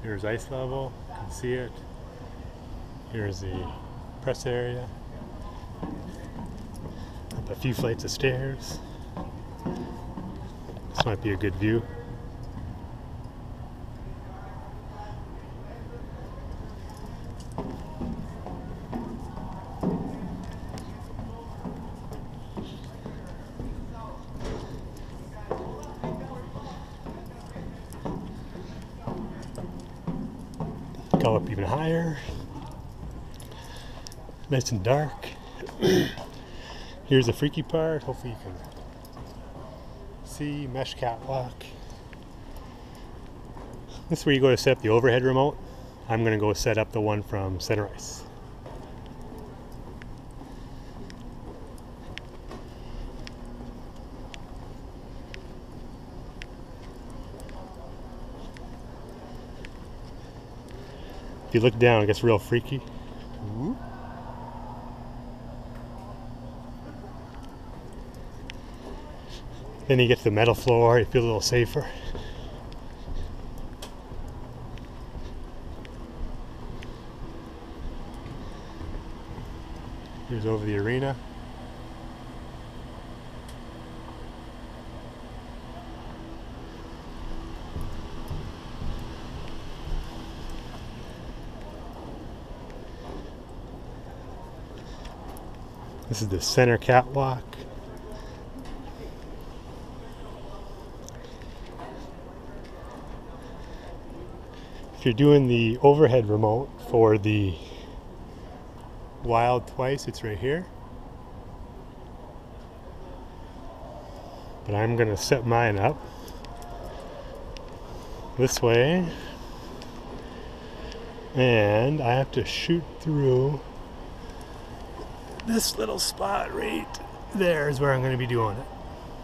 Here's ice level, you can see it. Here's the press area. Up a few flights of stairs. This might be a good view. Go up even higher. Nice and dark. Here's the freaky part. Hopefully you can see. Mesh catwalk. This is where you go to set up the overhead remote. I'm going to go set up the one from center ice. If you look down, it gets real freaky. Ooh. Then you get to the metal floor, you feel a little safer. Here's over the arena. This is the center catwalk. If you're doing the overhead remote for the Wild twice, it's right here. But I'm going to set mine up this way. And I have to shoot through this little spot right there is where I'm going to be doing it.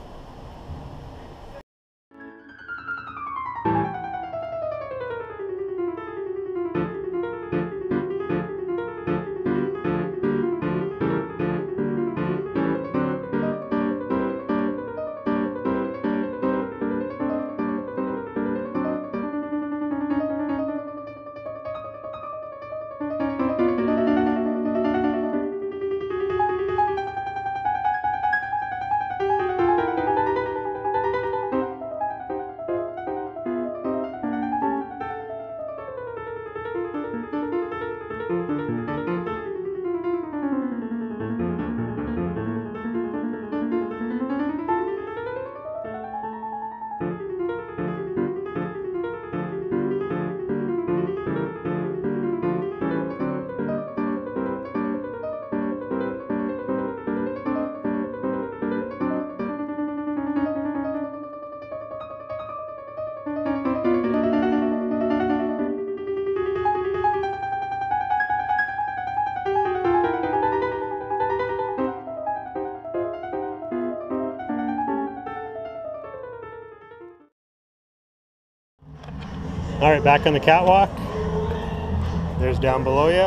All right, back on the catwalk. There's down below you.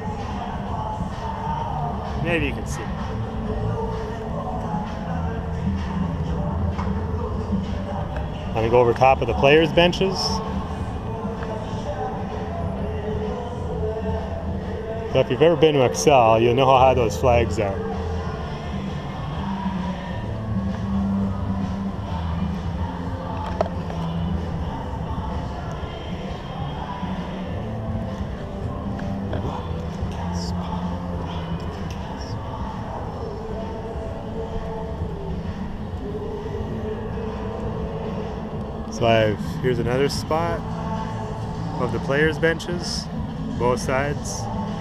Maybe you can see. I'm gonna go over top of the players' benches. So if you've ever been to Xcel, you'll know how high those flags are. So here's another spot of the players' benches, both sides.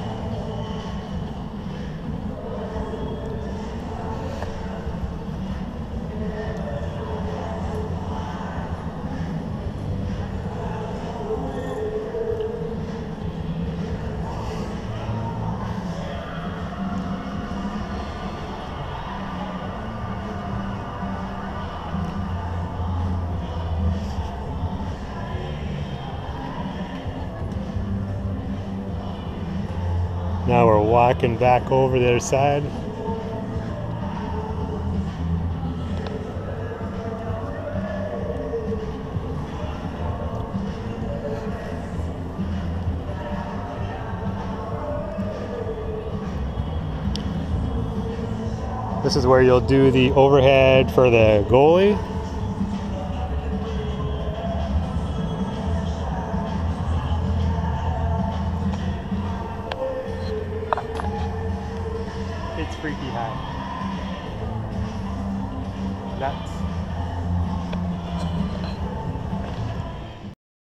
Now we're walking back over the other side. This is where you'll do the overhead for the goalie. It's freaky high. Nuts.